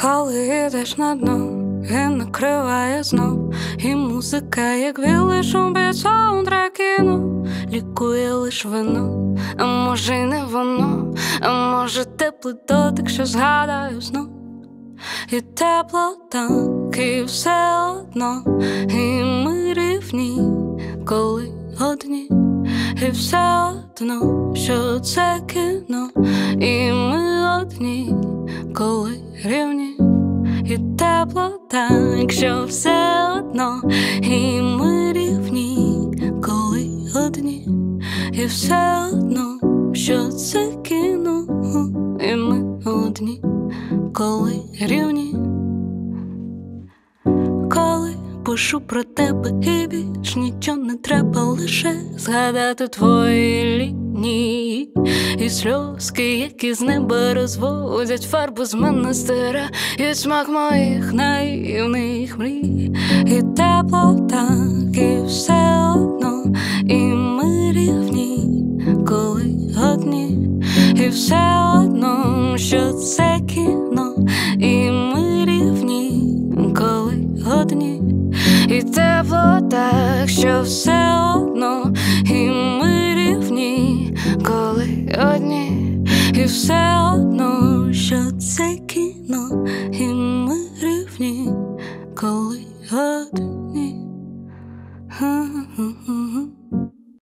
Коли йдеш на дно, і накриває знов, і музика, як білий шум під саундтрекіно, лікує лиш вино, а може й не воно, а може теплий дотик, що згадаю знов. І тепло так, і все одно, і ми рівні, коли одні. І все одно, що це кіно, і ми одні, коли рівні. І тепло так, що все одно, і ми рівні, коли одні. І все одно, що це кіно, і ми одні, коли рівні. Коли пишу про тебе і більш нічого не треба, лише згадати твої лінії і сльозки, які з неба розводять фарбу з мене стирають смак моїх наївних мрій. І тепло так, і все одно, і ми рівні, коли одні. І все одно, що це кіно, і ми рівні, коли одні. І тепло так, що все одно, і ми рівні, коли одні. І все одно,